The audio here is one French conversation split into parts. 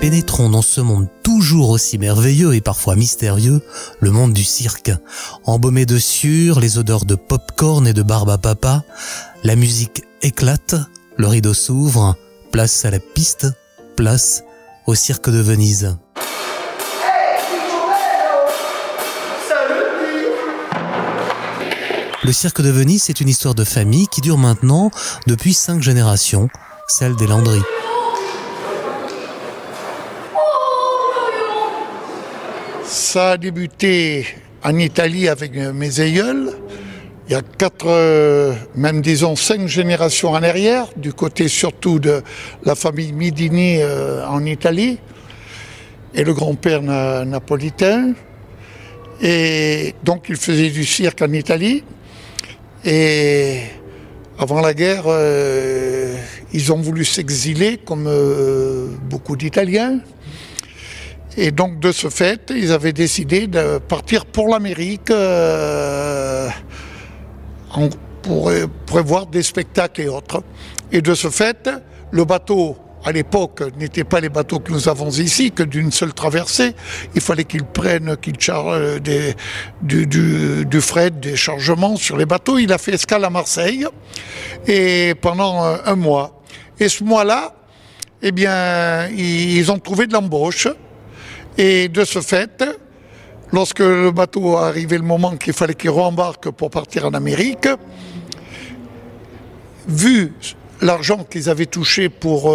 pénétrons dans ce monde toujours aussi merveilleux et parfois mystérieux, le monde du cirque. Embaumé de sueur, les odeurs de pop-corn et de barbe à papa, la musique éclate, le rideau s'ouvre, place à la piste, place au cirque de Venise. Le cirque de Venise, c'est une histoire de famille qui dure maintenant depuis 5 générations, celle des Landry. Ça a débuté en Italie avec mes aïeuls. Il y a 4, même disons 5 générations en arrière, du côté surtout de la famille Midini en Italie, et le grand-père napolitain. Et donc il faisait du cirque en Italie. Et avant la guerre, ils ont voulu s'exiler comme beaucoup d'Italiens. Et donc de ce fait, ils avaient décidé de partir pour l'Amérique pour prévoir des spectacles et autres. Et de ce fait, le bateau, à l'époque, n'était pas les bateaux que nous avons ici, que d'une seule traversée. Il fallait qu'ils chargent du fret, des chargements sur les bateaux. Il a fait escale à Marseille et pendant un mois. Et ce mois-là, eh bien, ils ont trouvé de l'embauche. Et de ce fait, lorsque le bateau a arrivé le moment qu'il fallait qu'il rembarque pour partir en Amérique, vu l'argent qu'ils avaient touché pour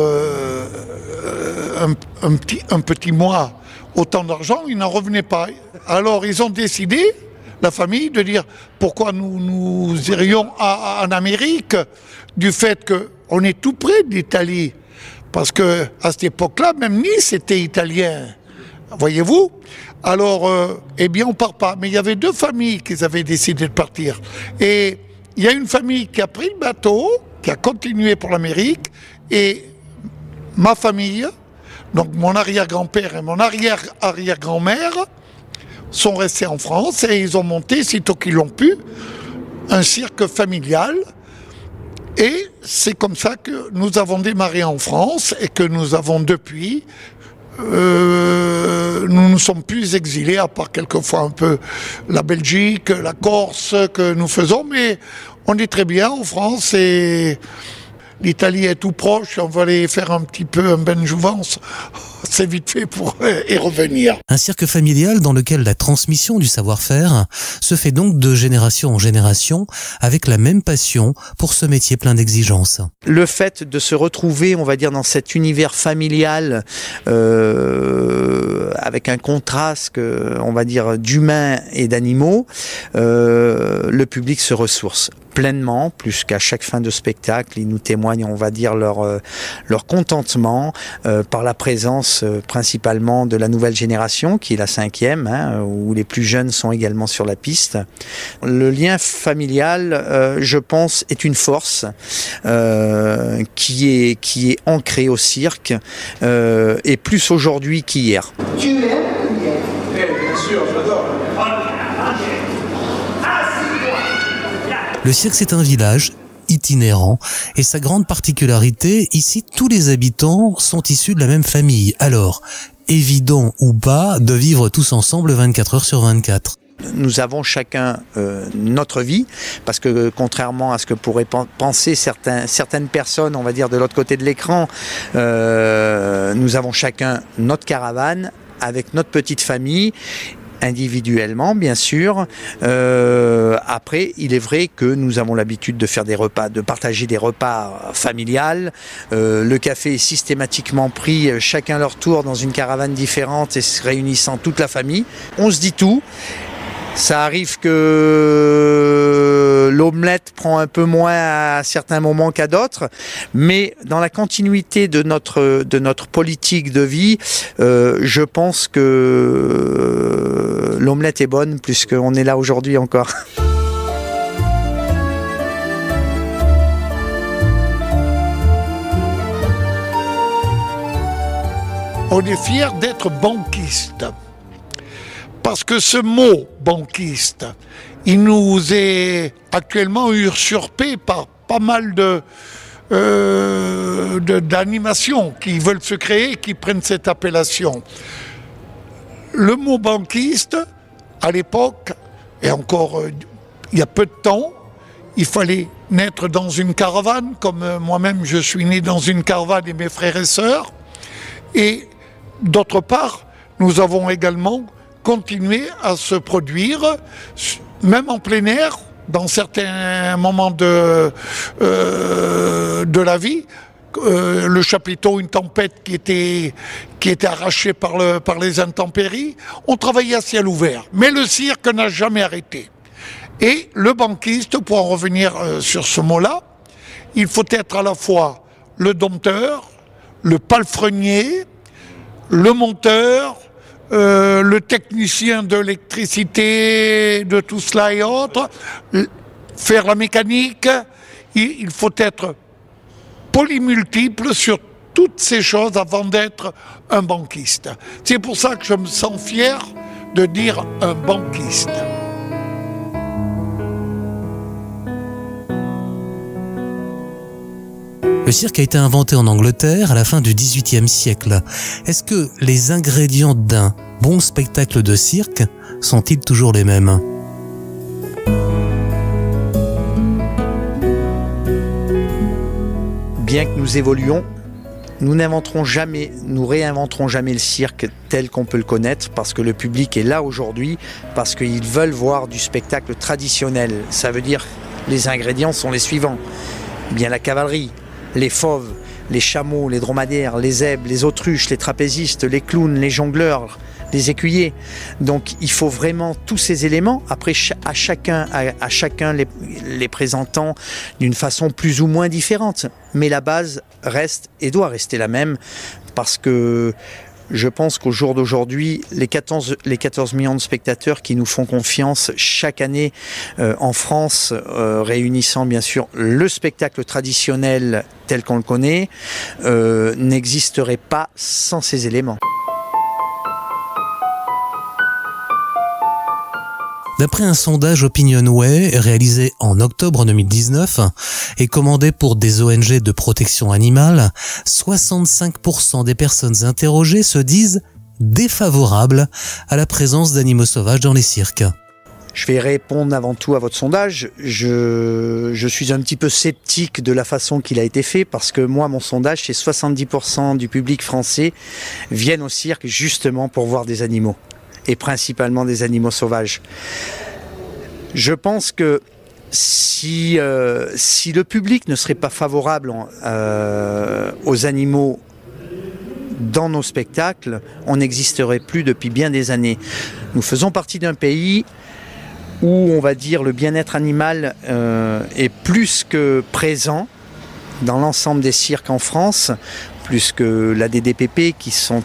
un petit mois, autant d'argent, ils n'en revenaient pas. Alors ils ont décidé, la famille, de dire pourquoi nous irions en Amérique, du fait qu'on est tout près d'Italie. Parce que à cette époque-là, même Nice était italien. Voyez-vous? Alors, eh bien, on part pas. Mais il y avait 2 familles qui avaient décidé de partir. Et il y a une famille qui a pris le bateau, qui a continué pour l'Amérique, et ma famille, donc mon arrière-grand-père et mon arrière-arrière-grand-mère, sont restés en France et ils ont monté, sitôt qu'ils l'ont pu, un cirque familial. Et c'est comme ça que nous avons démarré en France et que nous avons depuis... nous ne sommes plus exilés, à part quelquefois un peu la Belgique, la Corse que nous faisons, mais on est très bien en France et l'Italie est tout proche, on va aller faire un petit peu un benjouvence, c'est vite fait pour y revenir. Un cirque familial dans lequel la transmission du savoir-faire se fait donc de génération en génération avec la même passion pour ce métier plein d'exigences. Le fait de se retrouver, on va dire, dans cet univers familial avec un contraste, on va dire, d'humains et d'animaux, le public se ressource pleinement, plus qu'à chaque fin de spectacle. Ils nous témoignent, on va dire, leur contentement par la présence principalement de la nouvelle génération, qui est la 5e, où les plus jeunes sont également sur la piste. Le lien familial, je pense, est une force qui est ancrée au cirque, et plus aujourd'hui qu'hier. Tu es? Bien sûr, j'adore. Le cirque, c'est un village itinérant et sa grande particularité, ici, tous les habitants sont issus de la même famille. Alors, évident ou pas de vivre tous ensemble 24 heures sur 24. Nous avons chacun notre vie, parce que contrairement à ce que pourraient penser certaines personnes, on va dire de l'autre côté de l'écran, nous avons chacun notre caravane avec notre petite famille, individuellement bien sûr. Après, il est vrai que nous avons l'habitude de faire des repas, de partager des repas familiales. Le café est systématiquement pris chacun leur tour dans une caravane différente et se réunissant toute la famille. On se dit tout. Ça arrive que l'omelette prend un peu moins à certains moments qu'à d'autres, mais dans la continuité de notre politique de vie, je pense que l'omelette est bonne puisqu'on est là aujourd'hui encore. On est fiers d'être banquiste. Parce que ce mot banquiste, il nous est actuellement usurpé par pas mal de d'animation qui veulent se créer et qui prennent cette appellation. Le mot banquiste, à l'époque, et encore il y a peu de temps, il fallait naître dans une caravane, comme moi-même je suis né dans une caravane et mes frères et sœurs. Et d'autre part, nous avons également continué à se produire, même en plein air, dans certains moments de la vie. Le chapiteau, une tempête qui était arrachée par les intempéries, on travaillait à ciel ouvert. Mais le cirque n'a jamais arrêté. Et le banquiste, pour en revenir sur ce mot-là, il faut être à la fois le dompteur, le palefrenier, le monteur, le technicien de l'électricité, de tout cela et autres, faire la mécanique. Il faut être polymultiple sur toutes ces choses avant d'être un banquiste. C'est pour ça que je me sens fier de dire un banquiste. Le cirque a été inventé en Angleterre à la fin du XVIIIe siècle. Est-ce que les ingrédients d'un bon spectacle de cirque sont-ils toujours les mêmes ? Bien que nous évoluions, nous n'inventerons jamais, nous réinventerons jamais le cirque tel qu'on peut le connaître parce que le public est là aujourd'hui, parce qu'ils veulent voir du spectacle traditionnel. Ça veut dire les ingrédients sont les suivants. Bien la cavalerie, les fauves, les chameaux, les dromadaires, les zèbres, les autruches, les trapézistes, les clowns, les jongleurs, les écuyers. Donc il faut vraiment tous ces éléments, après à chacun les présentant d'une façon plus ou moins différente. Mais la base reste et doit rester la même parce que je pense qu'au jour d'aujourd'hui, les 14 millions de spectateurs qui nous font confiance chaque année en France, réunissant bien sûr le spectacle traditionnel tel qu'on le connaît, n'existerait pas sans ces éléments. D'après un sondage OpinionWay réalisé en octobre 2019 et commandé pour des ONG de protection animale, 65% des personnes interrogées se disent défavorables à la présence d'animaux sauvages dans les cirques. Je vais répondre avant tout à votre sondage. Je suis un petit peu sceptique de la façon qu'il a été fait parce que moi, mon sondage, c'est 70% du public français viennent au cirque justement pour voir des animaux. Et principalement des animaux sauvages. Je pense que si le public ne serait pas favorable aux animaux dans nos spectacles, on n'existerait plus depuis bien des années. Nous faisons partie d'un pays où, on va dire, le bien-être animal est plus que présent dans l'ensemble des cirques en France, plus que la DDPP qui sont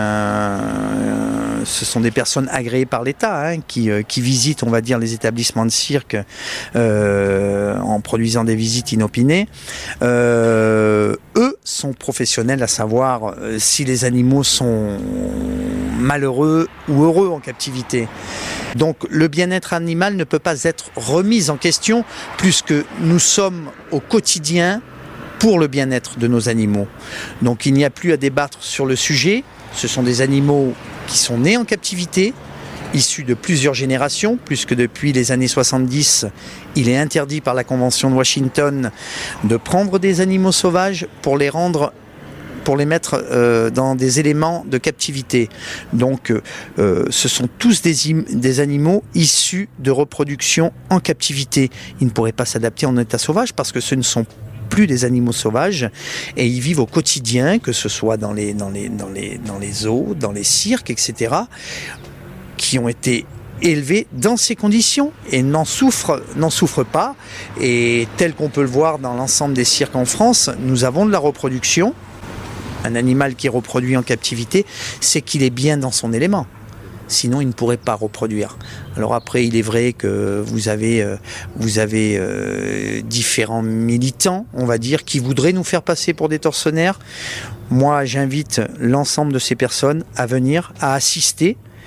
ce sont des personnes agréées par l'État qui visitent, on va dire, les établissements de cirque en produisant des visites inopinées. Eux sont professionnels à savoir si les animaux sont malheureux ou heureux en captivité. Donc le bien-être animal ne peut pas être remis en question puisque nous sommes au quotidien pour le bien-être de nos animaux. Donc il n'y a plus à débattre sur le sujet. Ce sont des animaux qui sont nés en captivité, issus de plusieurs générations, puisque depuis les années 70, il est interdit par la Convention de Washington de prendre des animaux sauvages pour les mettre dans des éléments de captivité. Donc ce sont tous des animaux issus de reproduction en captivité. Ils ne pourraient pas s'adapter en état sauvage parce que ce ne sont plus des animaux sauvages et ils vivent au quotidien, que ce soit dans les zoos, dans les cirques, etc., qui ont été élevés dans ces conditions et n'en souffrent pas. Et tel qu'on peut le voir dans l'ensemble des cirques en France, nous avons de la reproduction. Un animal qui est reproduit en captivité, c'est qu'il est bien dans son élément. Sinon, il ne pourrait pas reproduire. Alors après, il est vrai que vous avez différents militants, on va dire, qui voudraient nous faire passer pour des tortionnaires. Moi, j'invite l'ensemble de ces personnes à venir, à assister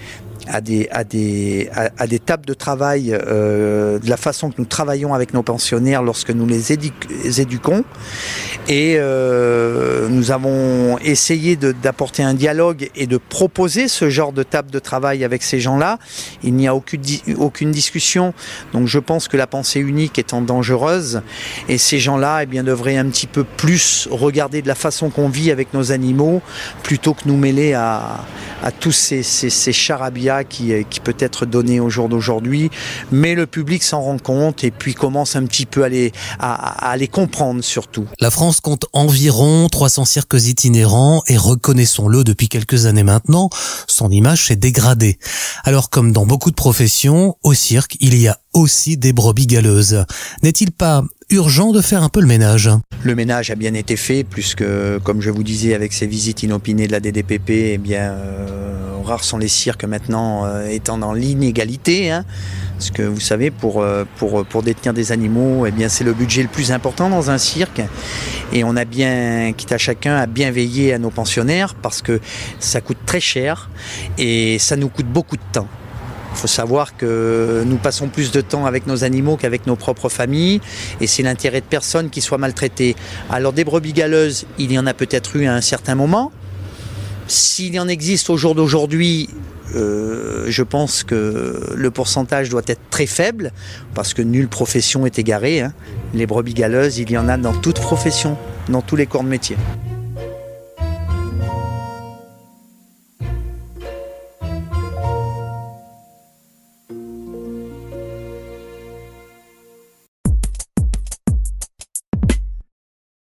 à des tables de travail de la façon que nous travaillons avec nos pensionnaires lorsque nous les éduquons. Et nous avons essayé d'apporter un dialogue et de proposer ce genre de table de travail avec ces gens-là. Il n'y a aucune discussion. Donc je pense que la pensée unique étant dangereuse, et ces gens-là, eh bien, devraient un petit peu plus regarder de la façon qu'on vit avec nos animaux, plutôt que nous mêler à tous ces charabia qui peut être donné au jour d'aujourd'hui. Mais le public s'en rend compte et puis commence un petit peu à les comprendre surtout. La France compte environ 300 cirques itinérants et reconnaissons-le, depuis quelques années maintenant, son image s'est dégradée. Alors comme dans beaucoup de professions, au cirque, il y a aussi des brebis galeuses. N'est-il pas urgent de faire un peu le ménage? Le ménage a bien été fait, puisque, comme je vous disais, avec ces visites inopinées de la DDPP, eh bien, rares sont les cirques maintenant étant dans l'inégalité. Hein. Parce que vous savez, pour détenir des animaux, eh bien, c'est le budget le plus important dans un cirque. Et on a bien, quitte à chacun, à bien veiller à nos pensionnaires, parce que ça coûte très cher et ça nous coûte beaucoup de temps. Il faut savoir que nous passons plus de temps avec nos animaux qu'avec nos propres familles, et c'est l'intérêt de personne qui soit maltraité. Alors des brebis galeuses, il y en a peut-être eu à un certain moment. S'il y en existe au jour d'aujourd'hui, je pense que le pourcentage doit être très faible, parce que nulle profession est égarée. Hein. Les brebis galeuses, il y en a dans toute profession, dans tous les corps de métier.